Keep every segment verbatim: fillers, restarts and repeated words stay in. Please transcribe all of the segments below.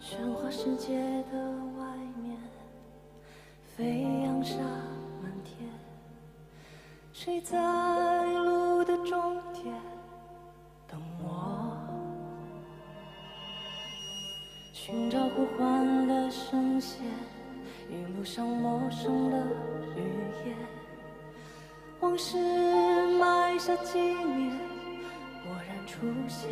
喧哗世界的外面，飞扬沙满天。谁在路的终点等我？寻找呼唤的声线，一路上陌生的语言，往事埋下纪念，蓦然出现。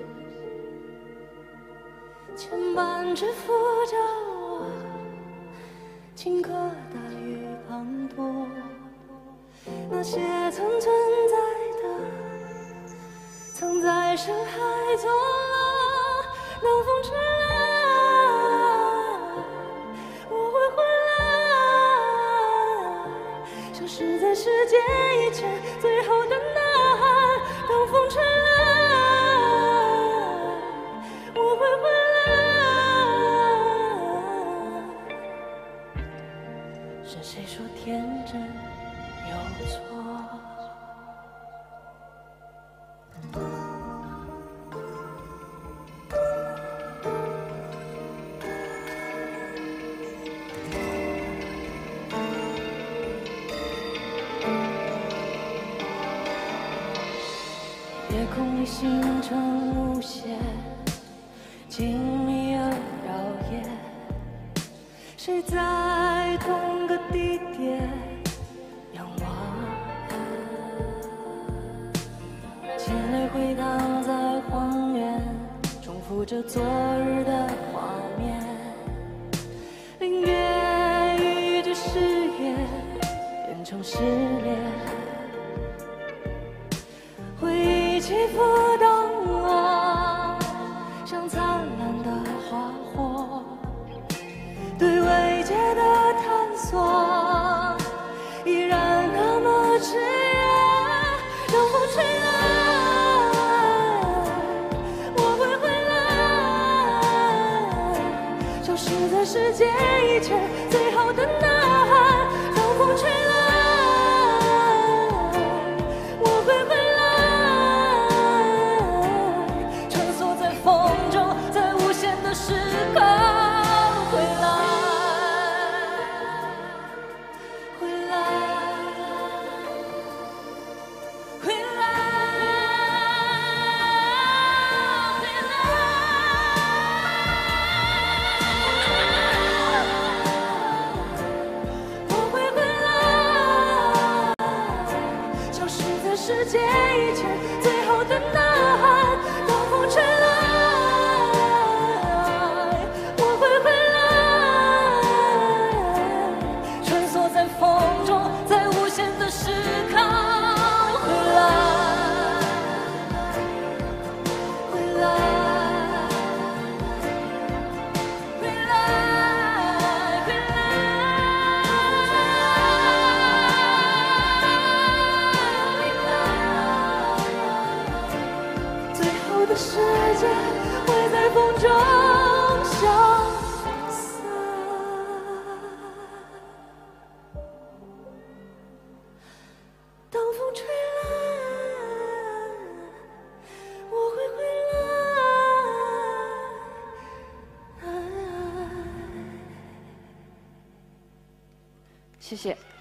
牵绊着扶着我，情歌大雨滂沱，那些曾存在的，曾在深海走了。当风吹来，我会回来，消失在世界以前最后的呐喊。当风吹来，我会回来。 是谁说天真有错？夜空里星辰无限，静谧而耀眼。谁在同个地点仰望？千泪回荡在荒原，重复着昨日的画面。凌月与这誓言变成失恋，回忆起伏当我，像灿烂的花火。 对未解的探索，依然那么炽热。当风吹来，我会回来，消失在世界以前最后的呐喊。当风吹来，我会回来，穿梭在风中，在无限的时空回来。 世界以前最后的呐喊，当风吹来，我会回来，穿梭在风中，在无限的时空回来，回来，回来，回来。 世界会在风中消散。当风吹来，我会回来。谢谢。